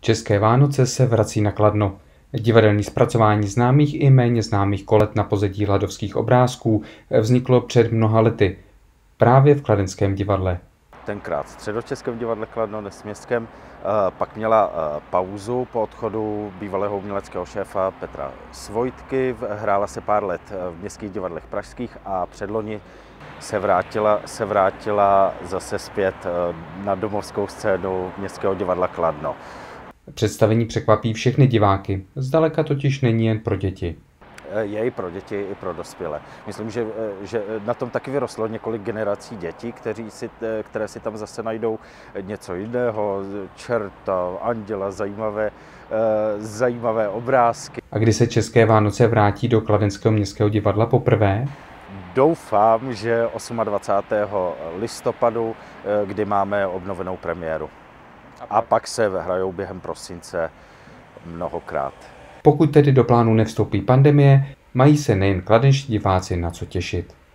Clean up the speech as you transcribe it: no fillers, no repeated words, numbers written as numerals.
České Vánoce se vrací na Kladno. Divadelní zpracování známých i méně známých kolet na pozadí ladovských obrázků vzniklo před mnoha lety právě v kladenském divadle. Tenkrát v Středočeském divadle Kladno, dnes městském, pak měla pauzu po odchodu bývalého uměleckého šéfa Petra Svojtky. Hrála se pár let v městských divadlech pražských a předloni se vrátila zase zpět na domovskou scénu městského divadla Kladno. Představení překvapí všechny diváky, zdaleka totiž není jen pro děti. Je i pro děti, i pro dospělé. Myslím, že na tom taky vyrostlo několik generací dětí, které si tam zase najdou něco jiného, čerta, anděla, zajímavé obrázky. A kdy se České Vánoce vrátí do kladenského městského divadla poprvé? Doufám, že 28. listopadu, kdy máme obnovenou premiéru. A pak se hrajou během prosince mnohokrát. Pokud tedy do plánu nevstoupí pandemie, mají se nejen kladenští diváci na co těšit.